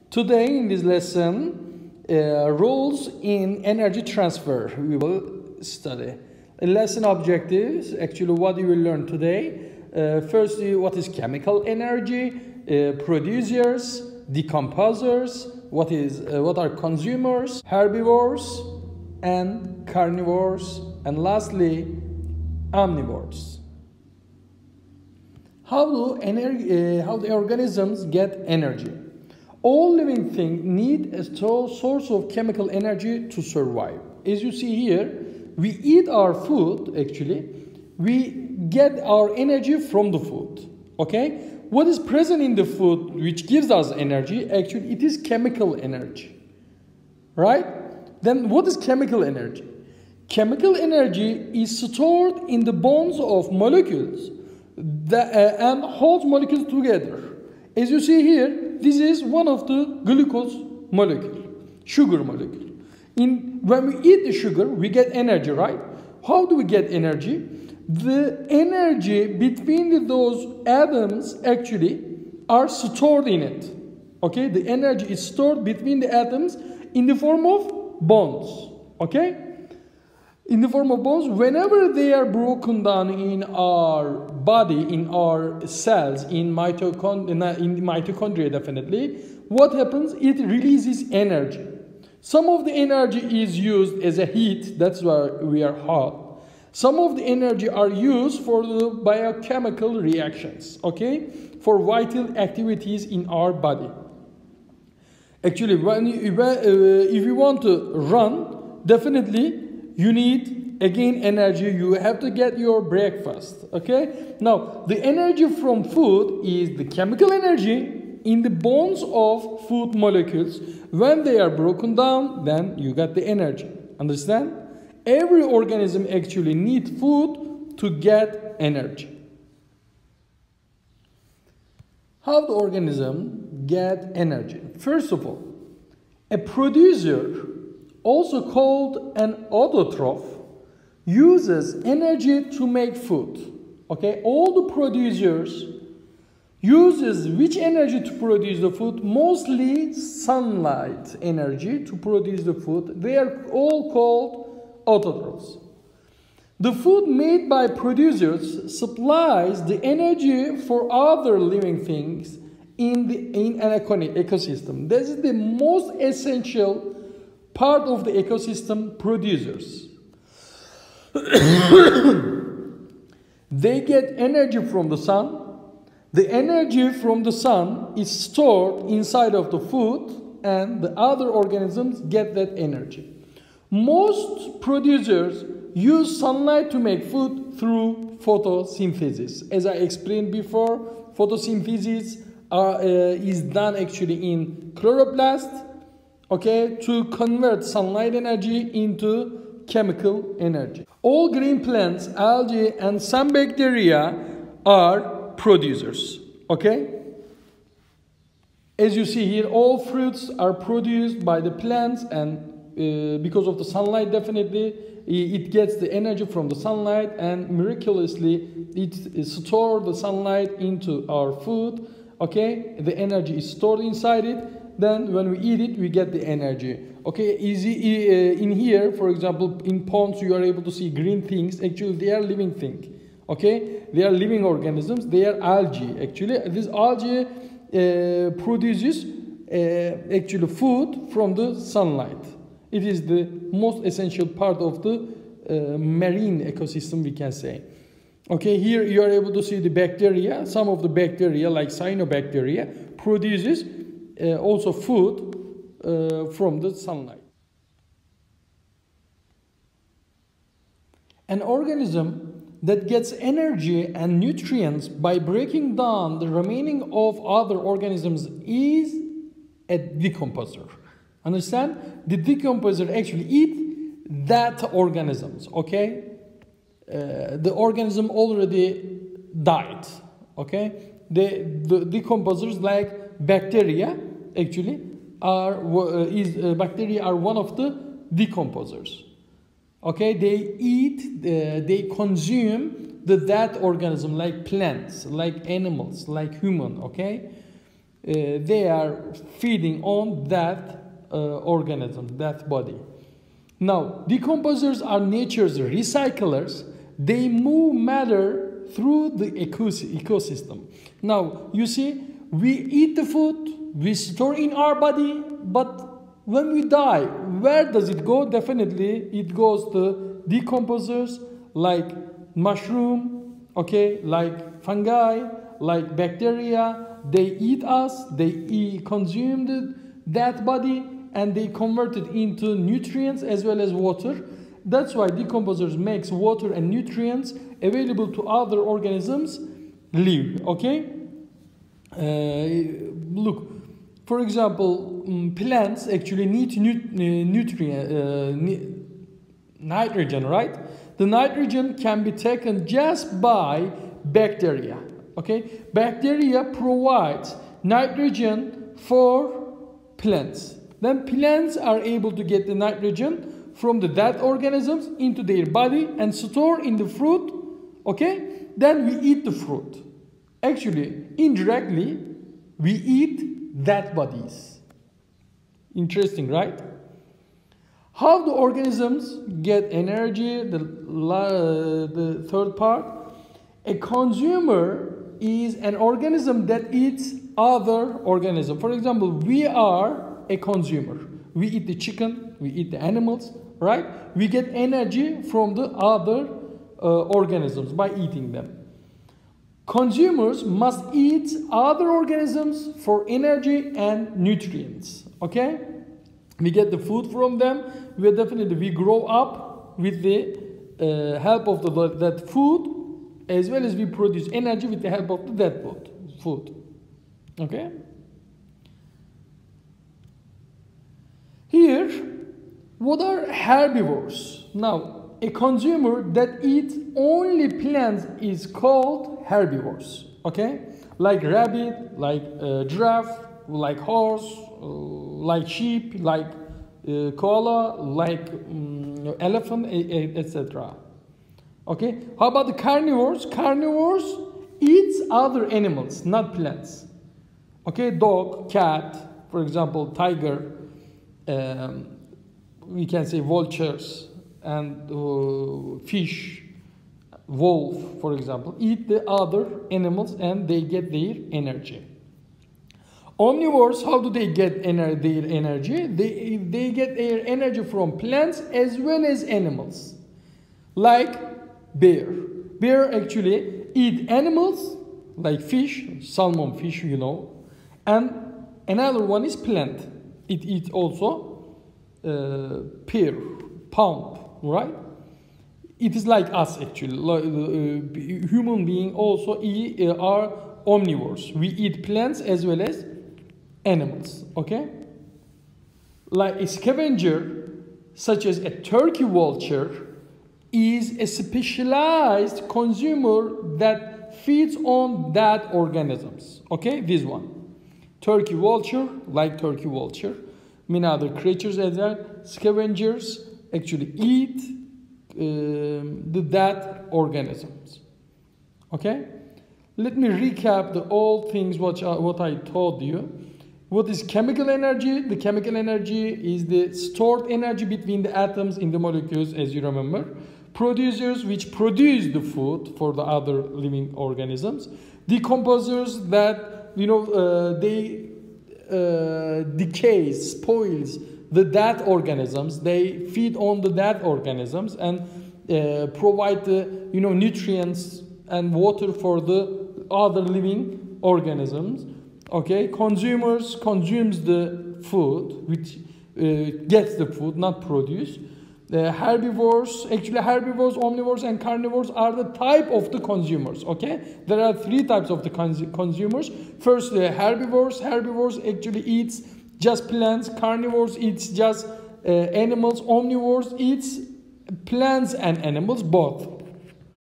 Today in this lesson, roles in energy transfer we will study. Lesson objectives, actually what you will learn today. Firstly, what is chemical energy, producers, decomposers, what are consumers, herbivores and carnivores, and lastly omnivores. How the organisms get energy? All living things need a source of chemical energy to survive. As you see here, we eat our food, actually. We get our energy from the food. Okay? What is present in the food which gives us energy? Actually, it is chemical energy. Right? Then what is chemical energy? Chemical energy is stored in the bonds of molecules and holds molecules together. As you see here, this is one of the glucose molecule, sugar molecule. When we eat the sugar, we get energy, right? How do we get energy? The energy between those atoms actually are stored in it. Okay, the energy is stored between the atoms in the form of bonds. Okay? In the form of bonds, whenever they are broken down in our body, in our cells, in mitochondria definitely, what happens? It releases energy. Some of the energy is used as a heat, that's why we are hot. Some of the energy are used for the biochemical reactions, okay? For vital activities in our body. Actually, if you want to run, definitely you need, again, energy. You have to get your breakfast, okay? Now, the energy from food is the chemical energy in the bonds of food molecules. When they are broken down, then you got the energy. Understand? Every organism actually needs food to get energy. How the organism get energy? First of all, a producer, also called an autotroph, uses energy to make food. Okay, all the producers uses which energy to produce the food? Mostly sunlight energy to produce the food. They are all called autotrophs. The food made by producers supplies the energy for other living things in an ecosystem. This is the most essential part of the ecosystem, producers. They get energy from the sun. The energy from the sun is stored inside of the food, and the other organisms get that energy. Most producers use sunlight to make food through photosynthesis. As I explained before, photosynthesis is done actually in chloroplast, okay, to convert sunlight energy into chemical energy. All green plants, algae, and some bacteria are producers, okay? As you see here, all fruits are produced by the plants, and because of the sunlight, definitely, it gets the energy from the sunlight, and miraculously, it stores the sunlight into our food, okay? The energy is stored inside it. Then when we eat it, we get the energy. Okay, in here, for example, in ponds, you are able to see green things. Actually, they are living things. Okay, they are living organisms. They are algae. Actually, this algae produces actually food from the sunlight. It is the most essential part of the marine ecosystem, we can say. Okay, here you are able to see the bacteria. Some of the bacteria, like cyanobacteria, produces also food from the sunlight. An organism that gets energy and nutrients by breaking down the remaining of other organisms is a decomposer. Understand? The decomposer actually eat that organisms, okay? The organism already died, okay? The decomposers like bacteria actually bacteria are one of the decomposers. Okay, they eat, they consume that organism, like plants, like animals, like human. Okay, they are feeding on that organism, that body. Now, decomposers are nature's recyclers. They move matter through the ecosystem. Now, you see, we eat the food, we store in our body, but when we die, where does it go? Definitely, it goes to decomposers like mushroom, okay, like fungi, like bacteria. They eat us, they consume that body, and they convert it into nutrients as well as water. That's why decomposers makes water and nutrients available to other organisms live, okay? Look, for example, plants actually need nitrogen, right? The nitrogen can be taken just by bacteria, okay? Bacteria provides nitrogen for plants. Then plants are able to get the nitrogen from the dead organisms into their body and store in the fruit, okay? Then we eat the fruit. Actually, indirectly, we eat dead bodies. Interesting, right? How do organisms get energy? The third part. A consumer is an organism that eats other organism. For example, we are a consumer. We eat the chicken, we eat the animals, right? We get energy from the other organisms by eating them. Consumers must eat other organisms for energy and nutrients, okay? We get the food from them. We grow up with the help of that food, as well as we produce energy with the help of that food, okay? Here, what are herbivores? Now, a consumer that eats only plants is called herbivores, okay? Like rabbit, like giraffe, like horse, like sheep, like koala, like elephant, etc. Okay? How about the carnivores? Carnivores eat other animals, not plants. Okay? Dog, cat, for example, tiger, we can say vultures, and fish, wolf, for example, eat the other animals and they get their energy. Omnivores, how do they get their energy? They get their energy from plants as well as animals. Like bear. Bear actually eat animals like fish, salmon fish, you know. And another one is plant. It eats also pear, palm, right? It is like us actually. Human beings also are omnivores. We eat plants as well as animals, okay? Like a scavenger, such as a turkey vulture, is a specialized consumer that feeds on that organisms, okay? This one. Turkey vulture, like turkey vulture. Many other creatures as that. Scavengers actually eat the dead organisms, okay? Let me recap the all things what I told you. What is chemical energy? The chemical energy is the stored energy between the atoms in the molecules, as you remember. Producers, which produce the food for the other living organisms. Decomposers, that they decay, spoils the dead organisms. They feed on the dead organisms and provide the nutrients and water for the other living organisms. Okay, consumers consumes the food, which gets the food, not produce. Herbivores, actually herbivores, omnivores, and carnivores are the type of the consumers. Okay, there are three types of the consumers. First, the herbivores. Herbivores actually eats just plants. Carnivores eats just animals. Omnivores eats plants and animals both.